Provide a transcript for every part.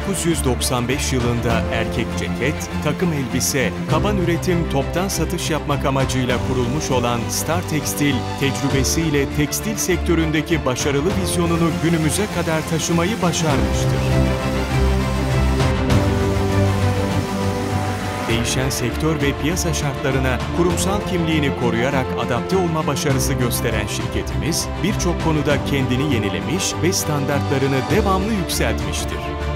1995 yılında erkek ceket, takım elbise, kaban üretim, toptan satış yapmak amacıyla kurulmuş olan Star Tekstil, tecrübesiyle tekstil sektöründeki başarılı vizyonunu günümüze kadar taşımayı başarmıştır. Değişen sektör ve piyasa şartlarına kurumsal kimliğini koruyarak adapte olma başarısı gösteren şirketimiz, birçok konuda kendini yenilemiş ve standartlarını devamlı yükseltmiştir.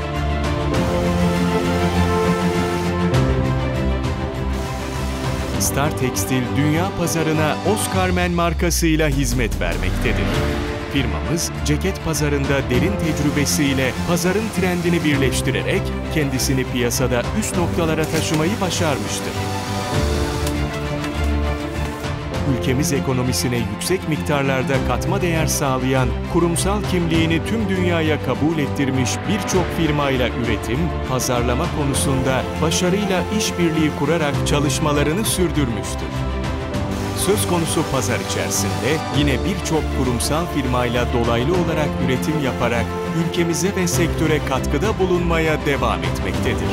Star Tekstil, dünya pazarına Oscarman markasıyla hizmet vermektedir. Firmamız, ceket pazarında derin tecrübesiyle pazarın trendini birleştirerek kendisini piyasada üst noktalara taşımayı başarmıştır. Ülkemiz ekonomisine yüksek miktarlarda katma değer sağlayan, kurumsal kimliğini tüm dünyaya kabul ettirmiş birçok firmayla üretim, pazarlama konusunda başarıyla işbirliği kurarak çalışmalarını sürdürmüştür. Söz konusu pazar içerisinde yine birçok kurumsal firmayla dolaylı olarak üretim yaparak ülkemize ve sektöre katkıda bulunmaya devam etmektedir.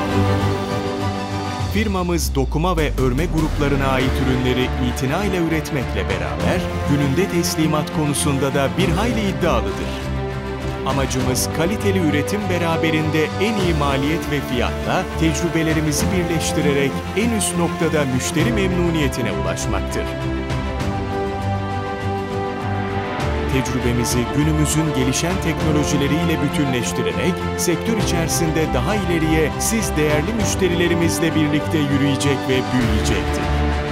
Firmamız dokuma ve örme gruplarına ait ürünleri itinayla üretmekle beraber gününde teslimat konusunda da bir hayli iddialıdır. Amacımız kaliteli üretim beraberinde en iyi maliyet ve fiyatla tecrübelerimizi birleştirerek en üst noktada müşteri memnuniyetine ulaşmaktır. Tecrübemizi günümüzün gelişen teknolojileriyle bütünleştirerek sektör içerisinde daha ileriye siz değerli müşterilerimizle birlikte yürüyecek ve büyüyecektir.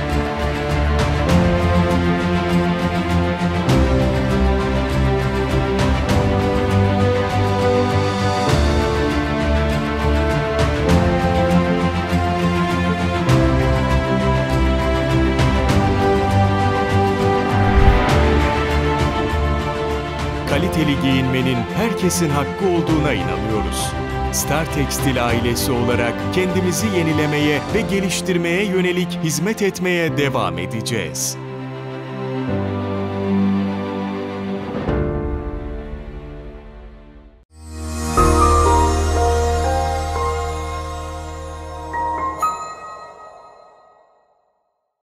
Kaliteli giyinmenin herkesin hakkı olduğuna inanıyoruz. Star Tekstil ailesi olarak kendimizi yenilemeye ve geliştirmeye yönelik hizmet etmeye devam edeceğiz.